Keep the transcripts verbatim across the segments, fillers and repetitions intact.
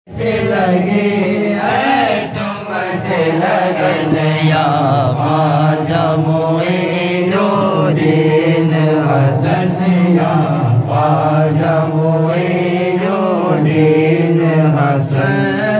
سے لگے اے تم سے لگن یا خواجہ معین الدین حسن یا خواجہ معین الدین حسن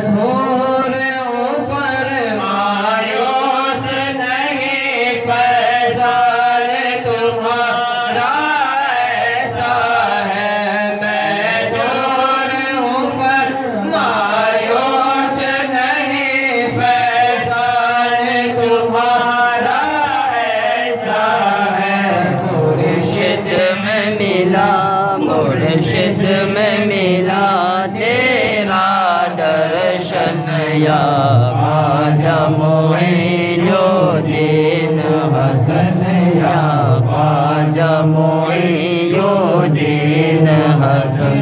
مرشد میں ملا تیرا درشن یا خواجہ معین الدین حسن یا خواجہ معین الدین حسن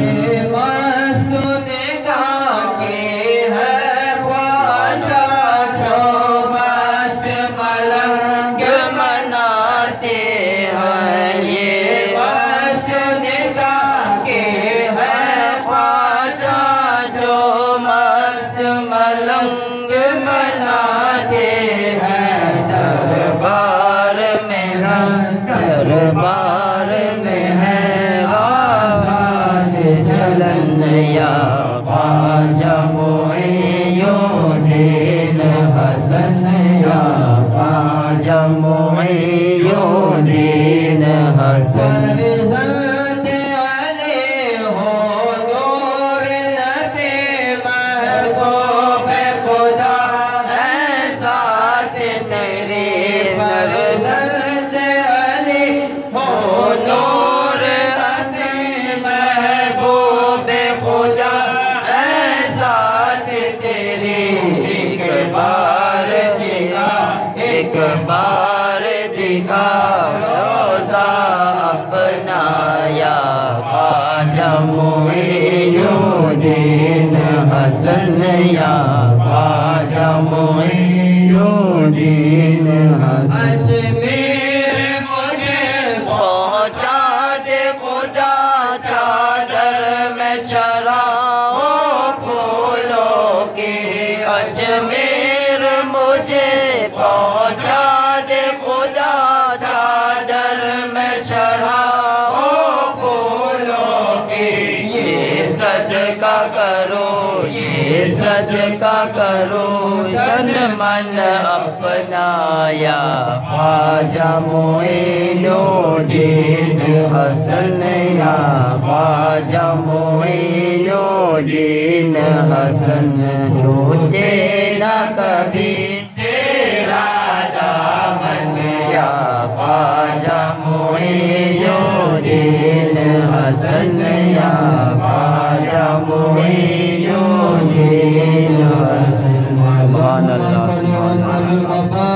ملنگ مناتے ہیں دربار میں ہے دربار میں ہے آواز چلن یا خواجہ معین الدین حسن یا خواجہ معین الدین حسن ایک بار دکھا روزہ اپنا یا خواجہ معین الدین حسن یا خواجہ معین الدین حسن اجمیر مجھے پہنچا دے خدا چادر میں چراؤں پھولوں کی اجمیر مجھے پہنچا دے خدا چادر میں چڑھاؤ پھولوں کی یہ صدقہ کرو یہ صدقہ کرو تن من اپنا یا خواجہ معین الدین حسن یا خواجہ معین الدین حسن چھوٹے نہ کبھی خواجہ معین الدین حسن یا خواجہ معین الدین حسن سبحان اللہ سبحان اللہ